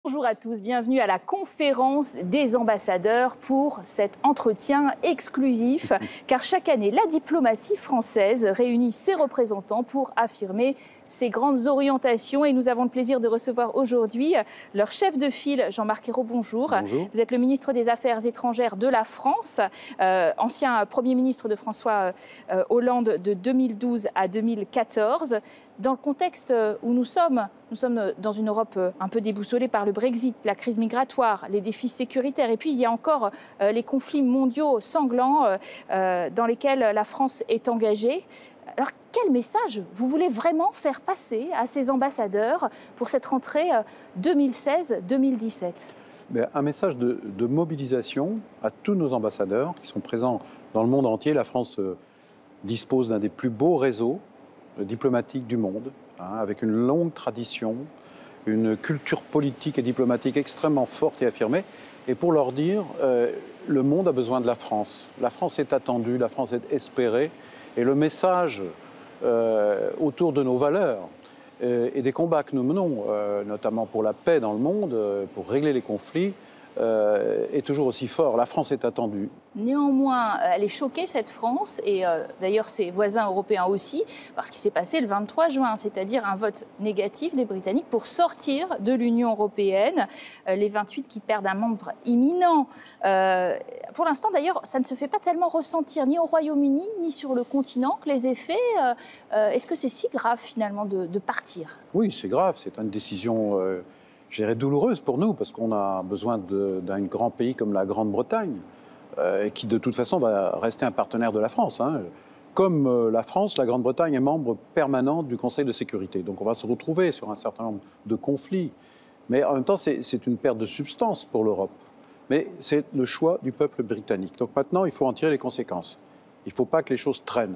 Bonjour à tous, bienvenue à la conférence des ambassadeurs pour cet entretien exclusif, car chaque année, la diplomatie française réunit ses représentants pour affirmer ses grandes orientations. Et nous avons le plaisir de recevoir aujourd'hui leur chef de file, Jean-Marc Ayrault, bonjour. Bonjour. Vous êtes le ministre des Affaires étrangères de la France, ancien Premier ministre de François Hollande de 2012 à 2014. Dans le contexte où nous sommes dans une Europe un peu déboussolée par le Brexit, la crise migratoire, les défis sécuritaires. Et puis, il y a encore les conflits mondiaux sanglants dans lesquels la France est engagée. Alors, quel message vous voulez vraiment faire passer à ces ambassadeurs pour cette rentrée 2016-2017 ? Un message de mobilisation à tous nos ambassadeurs qui sont présents dans le monde entier. La France dispose d'un des plus beaux réseaux diplomatiques du monde, avec une longue tradition, une culture politique et diplomatique extrêmement forte et affirmée. Et pour leur dire, le monde a besoin de la France. La France est attendue, la France est espérée. Et le message autour de nos valeurs et des combats que nous menons, notamment pour la paix dans le monde, pour régler les conflits, est toujours aussi fort. La France est attendue. Néanmoins, elle est choquée, cette France, et d'ailleurs ses voisins européens aussi, par ce qui s'est passé le 23 juin, c'est-à-dire un vote négatif des Britanniques pour sortir de l'Union européenne, les 28 qui perdent un membre imminent. Pour l'instant, d'ailleurs, ça ne se fait pas tellement ressentir ni au Royaume-Uni, ni sur le continent, que les effets. Est-ce que c'est si grave, finalement, de partir ? Oui, c'est grave, c'est une décision... je dirais douloureuse pour nous, parce qu'on a besoin d'un grand pays comme la Grande-Bretagne, qui de toute façon va rester un partenaire de la France. Comme la France, la Grande-Bretagne est membre permanent du Conseil de sécurité. Donc on va se retrouver sur un certain nombre de conflits. Mais en même temps, c'est une perte de substance pour l'Europe. Mais c'est le choix du peuple britannique. Donc maintenant, il faut en tirer les conséquences. Il ne faut pas que les choses traînent.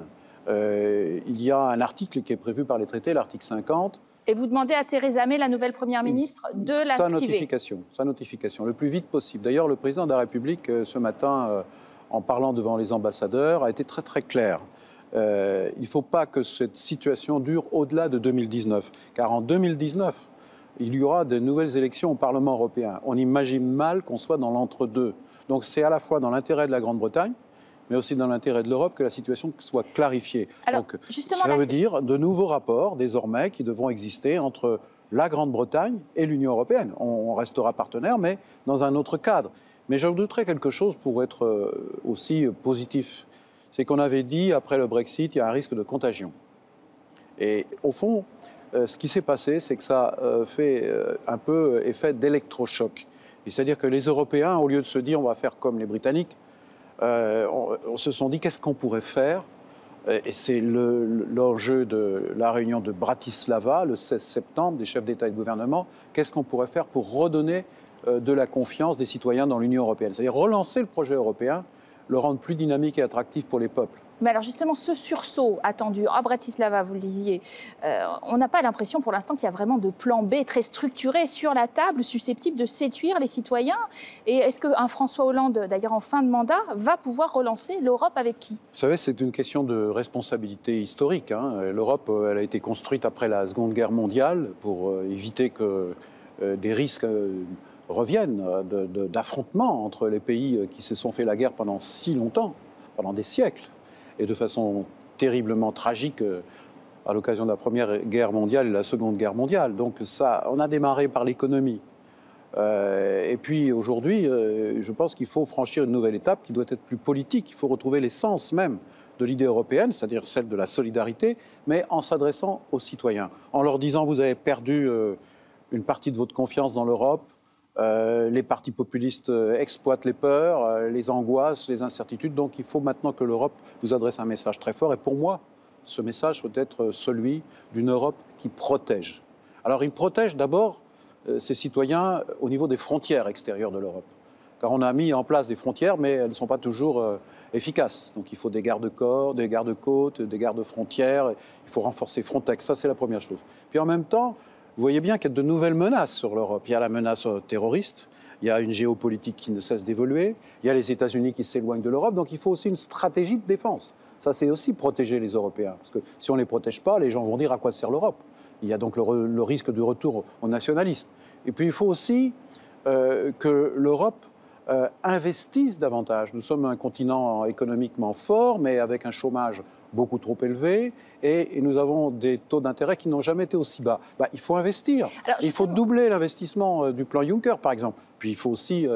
Il y a un article qui est prévu par les traités, l'article 50, et vous demandez à Theresa May, la nouvelle Première ministre, de l'activer. Sa notification, le plus vite possible. D'ailleurs, le président de la République, ce matin, en parlant devant les ambassadeurs, a été très très clair. Il ne faut pas que cette situation dure au-delà de 2019, car en 2019, il y aura de nouvelles élections au Parlement européen. On imagine mal qu'on soit dans l'entre-deux. Donc c'est à la fois dans l'intérêt de la Grande-Bretagne, mais aussi dans l'intérêt de l'Europe, que la situation soit clarifiée. Alors, donc, ça veut dire de nouveaux rapports, désormais, qui devront exister entre la Grande-Bretagne et l'Union européenne. On restera partenaire, mais dans un autre cadre. Mais j'ajouterais quelque chose pour être aussi positif. C'est qu'on avait dit, après le Brexit, il y a un risque de contagion. Et au fond, ce qui s'est passé, c'est que ça fait un peu effet d'électrochoc. C'est-à-dire que les Européens, au lieu de se dire on va faire comme les Britanniques, on se sont dit qu'est-ce qu'on pourrait faire, et c'est l'enjeu de la réunion de Bratislava le 16 septembre des chefs d'État et de gouvernement, qu'est-ce qu'on pourrait faire pour redonner de la confiance des citoyens dans l'Union européenne, c'est-à-dire relancer le projet européen, le rendre plus dynamique et attractif pour les peuples. Mais alors justement, ce sursaut attendu à Bratislava, vous le disiez, on n'a pas l'impression pour l'instant qu'il y a vraiment de plan B très structuré sur la table, susceptible de séduire les citoyens. Et est-ce qu'un François Hollande, d'ailleurs en fin de mandat, va pouvoir relancer l'Europe avec qui ? Vous savez, c'est une question de responsabilité historique. L'Europe, elle a été construite après la Seconde Guerre mondiale pour éviter que des risques reviennent d'affrontements entre les pays qui se sont fait la guerre pendant si longtemps, pendant des siècles, et de façon terriblement tragique à l'occasion de la Première Guerre mondiale et de la Seconde Guerre mondiale. Donc ça, on a démarré par l'économie. Et puis aujourd'hui, je pense qu'il faut franchir une nouvelle étape qui doit être plus politique. Il faut retrouver l'essence même de l'idée européenne, c'est-à-dire celle de la solidarité, mais en s'adressant aux citoyens, en leur disant vous avez perdu une partie de votre confiance dans l'Europe, les partis populistes exploitent les peurs, les angoisses, les incertitudes. Donc il faut maintenant que l'Europe vous adresse un message très fort. Et pour moi, ce message doit être celui d'une Europe qui protège. Alors il protège d'abord ses citoyens au niveau des frontières extérieures de l'Europe. Car on a mis en place des frontières, mais elles ne sont pas toujours efficaces. Donc il faut des garde-corps, des garde-côtes, des garde-frontières. Il faut renforcer Frontex, ça c'est la première chose. Puis en même temps, vous voyez bien qu'il y a de nouvelles menaces sur l'Europe. Il y a la menace terroriste, il y a une géopolitique qui ne cesse d'évoluer, il y a les États-Unis qui s'éloignent de l'Europe, donc il faut aussi une stratégie de défense. Ça, c'est aussi protéger les Européens. Parce que si on ne les protège pas, les gens vont dire à quoi sert l'Europe. Il y a donc le risque du retour au nationalisme. Et puis il faut aussi que l'Europe investissent davantage. Nous sommes un continent économiquement fort, mais avec un chômage beaucoup trop élevé, et nous avons des taux d'intérêt qui n'ont jamais été aussi bas. Il faut investir. Alors, il faut doubler l'investissement du plan Juncker, par exemple. Puis il faut aussi,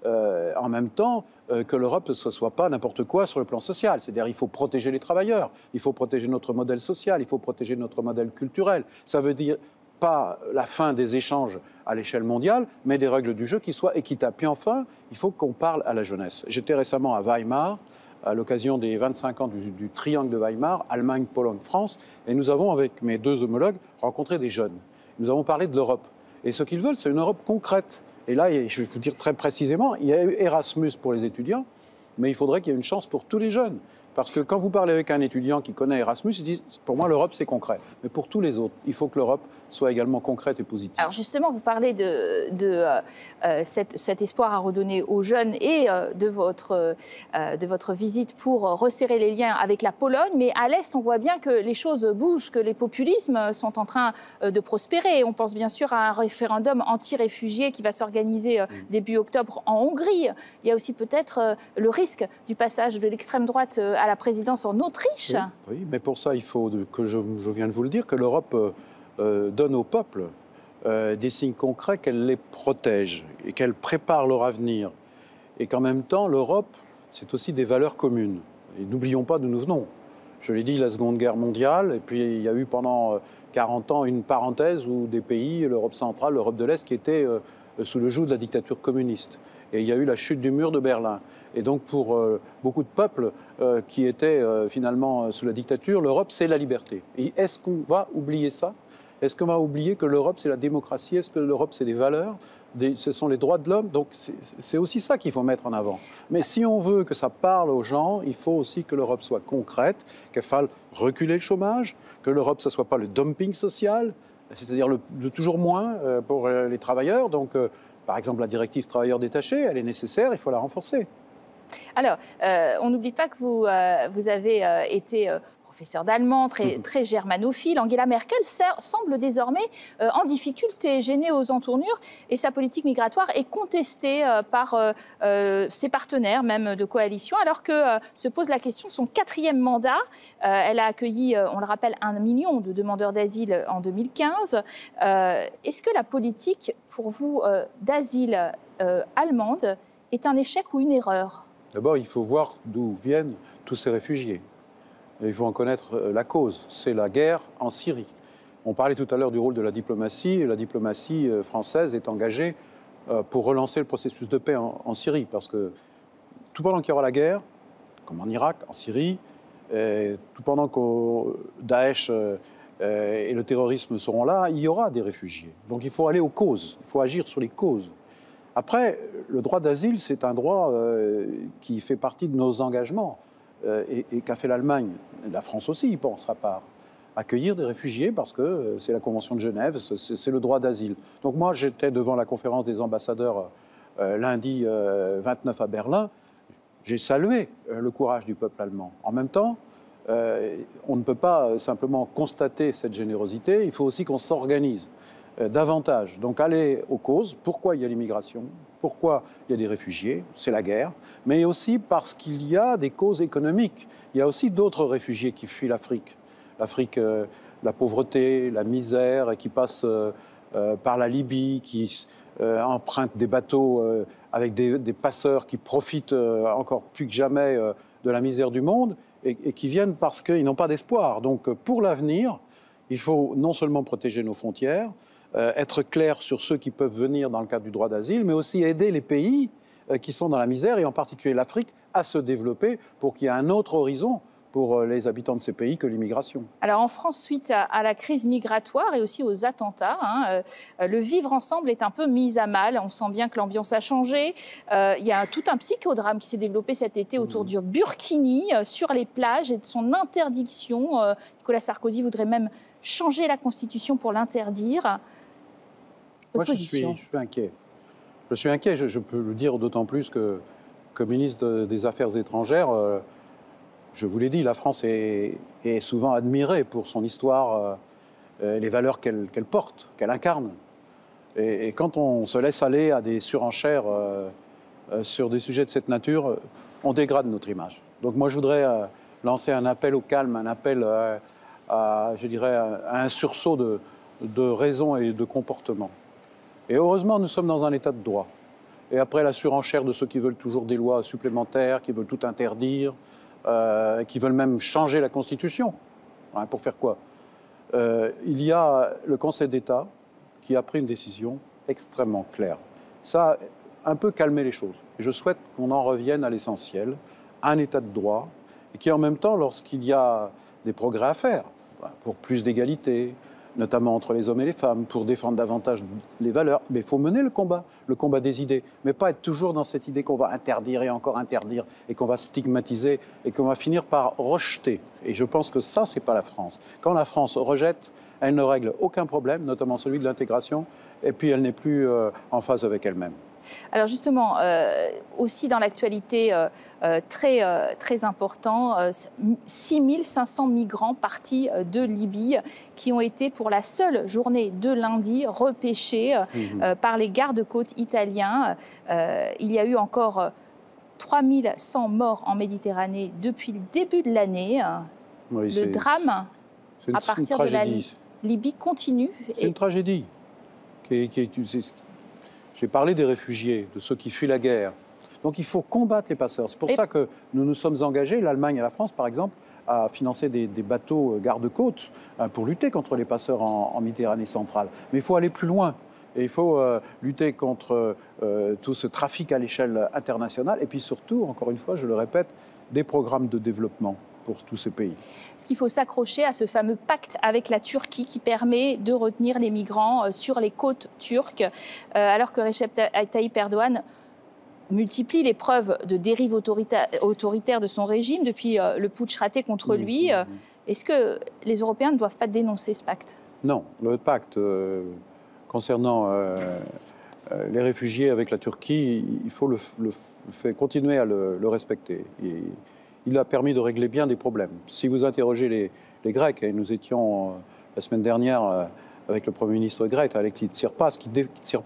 en même temps, que l'Europe ne soit pas n'importe quoi sur le plan social. C'est-à-dire il faut protéger les travailleurs, il faut protéger notre modèle social, il faut protéger notre modèle culturel. Ça veut dire pas la fin des échanges à l'échelle mondiale, mais des règles du jeu qui soient équitables. Puis enfin, il faut qu'on parle à la jeunesse. J'étais récemment à Weimar, à l'occasion des 25 ans du triangle de Weimar, Allemagne, Pologne, France, et nous avons, avec mes 2 homologues, rencontré des jeunes. Nous avons parlé de l'Europe. Et ce qu'ils veulent, c'est une Europe concrète. Et là, je vais vous dire très précisément, il y a eu Erasmus pour les étudiants, mais il faudrait qu'il y ait une chance pour tous les jeunes. Parce que quand vous parlez avec un étudiant qui connaît Erasmus, il dit « pour moi, l'Europe, c'est concret ». Mais pour tous les autres, il faut que l'Europe soit également concrète et positive. Alors justement, vous parlez de cet espoir à redonner aux jeunes et de votre visite pour resserrer les liens avec la Pologne. Mais à l'Est, on voit bien que les choses bougent, que les populismes sont en train de prospérer. On pense bien sûr à un référendum anti-réfugiés qui va s'organiser début octobre en Hongrie. Il y a aussi peut-être le risque du passage de l'extrême droite à la présidence en Autriche. Oui, mais pour ça, il faut que je viens de vous le dire, que l'Europe donne au peuple des signes concrets qu'elle les protège et qu'elle prépare leur avenir. Et qu'en même temps, l'Europe, c'est aussi des valeurs communes. Et n'oublions pas d'où nous venons. Je l'ai dit, la Seconde Guerre mondiale, et puis il y a eu pendant 40 ans une parenthèse où des pays, l'Europe centrale, l'Europe de l'Est, qui étaient sous le joug de la dictature communiste. Et il y a eu la chute du mur de Berlin. Et donc pour beaucoup de peuples qui étaient finalement sous la dictature, l'Europe, c'est la liberté. Et est-ce qu'on va oublier ça ? Est-ce qu'on va oublier que l'Europe, c'est la démocratie? Est-ce que l'Europe, c'est des valeurs? Ce sont les droits de l'homme? Donc c'est aussi ça qu'il faut mettre en avant. Mais si on veut que ça parle aux gens, il faut aussi que l'Europe soit concrète, qu'il faille reculer le chômage, que l'Europe, ça ne soit pas le dumping social, c'est-à-dire le toujours moins pour les travailleurs. Donc, par exemple, la directive travailleurs détachés, elle est nécessaire, il faut la renforcer. Alors, on n'oublie pas que vous avez été professeur d'allemand, très germanophile. Angela Merkel semble désormais en difficulté, gênée aux entournures, et sa politique migratoire est contestée par ses partenaires, même de coalition, alors que se pose la question de son 4e mandat. Elle a accueilli, on le rappelle, 1 million de demandeurs d'asile en 2015. Est-ce que la politique, pour vous, d'asile allemande est un échec ou une erreur ? D'abord, il faut voir d'où viennent tous ces réfugiés. Et il faut en connaître la cause. C'est la guerre en Syrie. On parlait tout à l'heure du rôle de la diplomatie. La diplomatie française est engagée pour relancer le processus de paix en Syrie. Parce que tout pendant qu'il y aura la guerre, comme en Irak, en Syrie, tout pendant que Daesh et le terrorisme seront là, il y aura des réfugiés. Donc il faut aller aux causes. Il faut agir sur les causes. Après, le droit d'asile, c'est un droit qui fait partie de nos engagements et qu'a fait l'Allemagne. La France aussi y pense à part. Accueillir des réfugiés parce que c'est la Convention de Genève, c'est le droit d'asile. Donc moi, j'étais devant la conférence des ambassadeurs lundi 29 à Berlin. J'ai salué le courage du peuple allemand. En même temps, on ne peut pas simplement constater cette générosité, il faut aussi qu'on s'organise davantage. Donc aller aux causes, pourquoi il y a l'immigration, pourquoi il y a des réfugiés, c'est la guerre, mais aussi parce qu'il y a des causes économiques. Il y a aussi d'autres réfugiés qui fuient l'Afrique. L'Afrique, la pauvreté, la misère, qui passent par la Libye, qui empruntent des bateaux avec des passeurs qui profitent encore plus que jamais de la misère du monde et qui viennent parce qu'ils n'ont pas d'espoir. Donc pour l'avenir, il faut non seulement protéger nos frontières, être clair sur ceux qui peuvent venir dans le cadre du droit d'asile, mais aussi aider les pays qui sont dans la misère, et en particulier l'Afrique, à se développer pour qu'il y ait un autre horizon pour les habitants de ces pays que l'immigration. Alors en France, suite à la crise migratoire et aussi aux attentats, le vivre ensemble est un peu mis à mal. On sent bien que l'ambiance a changé. Il y a tout un psychodrame qui s'est développé cet été autour du burkini sur les plages et de son interdiction. Nicolas Sarkozy voudrait même changer la Constitution pour l'interdire. Moi, je suis inquiet. Je suis inquiet, je peux le dire d'autant plus que, comme ministre des Affaires étrangères, je vous l'ai dit, la France est souvent admirée pour son histoire les valeurs qu'elle porte, qu'elle incarne. Et quand on se laisse aller à des surenchères sur des sujets de cette nature, on dégrade notre image. Donc moi, je voudrais lancer un appel au calme, un appel je dirais, à un sursaut de raison et de comportement. Et heureusement, nous sommes dans un état de droit. Et après la surenchère de ceux qui veulent toujours des lois supplémentaires, qui veulent tout interdire, qui veulent même changer la Constitution, hein, pour faire quoi? Il y a le Conseil d'État qui a pris une décision extrêmement claire. Ça a un peu calmé les choses. Et je souhaite qu'on en revienne à l'essentiel, à un état de droit, et qui en même temps, lorsqu'il y a des progrès à faire, pour plus d'égalité, notamment entre les hommes et les femmes, pour défendre davantage les valeurs, mais il faut mener le combat des idées, mais pas être toujours dans cette idée qu'on va interdire et encore interdire, et qu'on va stigmatiser, et qu'on va finir par rejeter. Et je pense que ça, c'est pas la France. Quand la France rejette, elle ne règle aucun problème, notamment celui de l'intégration, et puis elle n'est plus en phase avec elle-même. Alors justement, aussi dans l'actualité très important, 6500 migrants partis de Libye qui ont été pour la seule journée de lundi repêchés par les gardes-côtes italiens. Il y a eu encore 3100 morts en Méditerranée depuis le début de l'année. Oui, le drame à partir de la Libye continue. C'est une tragédie. J'ai parlé des réfugiés, de ceux qui fuient la guerre. Donc il faut combattre les passeurs. C'est pour ça que nous nous sommes engagés, l'Allemagne et la France par exemple, à financer des bateaux garde-côtes pour lutter contre les passeurs en Méditerranée centrale. Mais il faut aller plus loin. Et il faut lutter contre tout ce trafic à l'échelle internationale. Et puis surtout, encore une fois, je le répète, des programmes de développement pour tous ces pays. Est-ce qu'il faut s'accrocher à ce fameux pacte avec la Turquie qui permet de retenir les migrants sur les côtes turques, alors que Recep Tayyip Erdogan multiplie les preuves de dérive autoritaire de son régime depuis le putsch raté contre lui. Est-ce que les Européens ne doivent pas dénoncer ce pacte? Non, le pacte concernant les réfugiés avec la Turquie, il faut continuer à le respecter. Il a permis de régler bien des problèmes. Si vous interrogez les Grecs, et nous étions la semaine dernière avec le Premier ministre grec, Alexis Tsipras, qui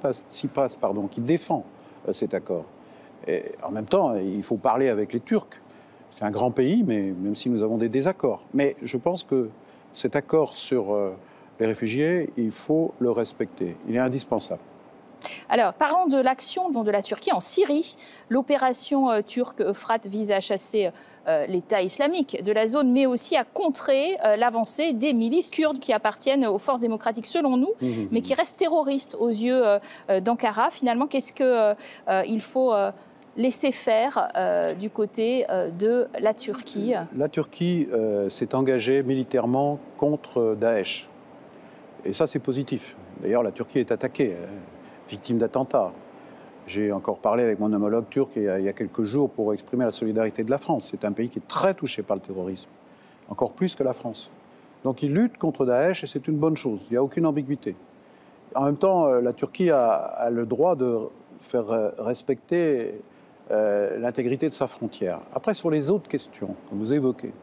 défend cet accord. Et en même temps, il faut parler avec les Turcs. C'est un grand pays, mais même si nous avons des désaccords. Mais je pense que cet accord sur les réfugiés, il faut le respecter. Il est indispensable. Alors, parlons de l'action de la Turquie en Syrie. L'opération turque Euphrate vise à chasser l'État islamique de la zone, mais aussi à contrer l'avancée des milices kurdes qui appartiennent aux forces démocratiques selon nous, mais qui restent terroristes aux yeux d'Ankara. Finalement, qu'est-ce qu'il faut laisser faire du côté de la Turquie? La Turquie s'est engagée militairement contre Daesh. Et ça, c'est positif. D'ailleurs, la Turquie est attaquée, victime d'attentats. J'ai encore parlé avec mon homologue turc il y a quelques jours pour exprimer la solidarité de la France. C'est un pays qui est très touché par le terrorisme, encore plus que la France. Donc il lutte contre Daesh et c'est une bonne chose, il n'y a aucune ambiguïté. En même temps, la Turquie a le droit de faire respecter l'intégrité de sa frontière. Après, sur les autres questions que vous évoquez,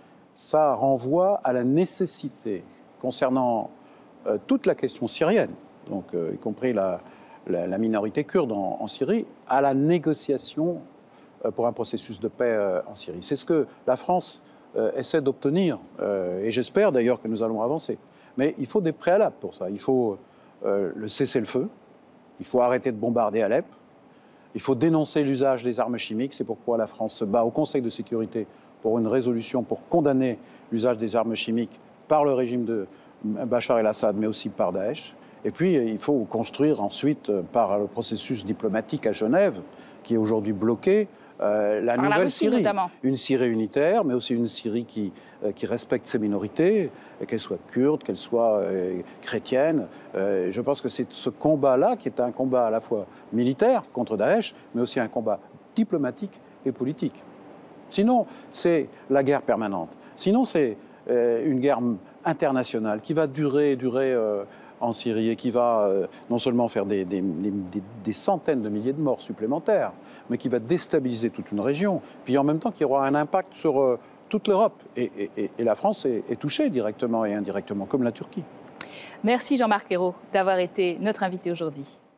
ça renvoie à la nécessité, concernant toute la question syrienne, donc y compris la minorité kurde en Syrie, à la négociation pour un processus de paix en Syrie. C'est ce que la France essaie d'obtenir, et j'espère d'ailleurs que nous allons avancer. Mais il faut des préalables pour ça. Il faut le cessez-le-feu, il faut arrêter de bombarder Alep, il faut dénoncer l'usage des armes chimiques. C'est pourquoi la France se bat au Conseil de sécurité pour une résolution pour condamner l'usage des armes chimiques par le régime de Bachar el-Assad, mais aussi par Daesh. Et puis, il faut construire ensuite, par le processus diplomatique à Genève, qui est aujourd'hui bloqué, la nouvelle Syrie. Une Syrie unitaire, mais aussi une Syrie qui respecte ses minorités, qu'elles soient kurdes, qu'elles soient chrétiennes. Je pense que c'est ce combat-là qui est un combat à la fois militaire contre Daesh, mais aussi un combat diplomatique et politique. Sinon, c'est la guerre permanente. Sinon, c'est une guerre internationale qui va durer en Syrie et qui va non seulement faire des centaines de milliers de morts supplémentaires, mais qui va déstabiliser toute une région, puis en même temps qui aura un impact sur toute l'Europe. Et la France est touchée directement et indirectement, comme la Turquie. Merci Jean-Marc Ayrault d'avoir été notre invité aujourd'hui.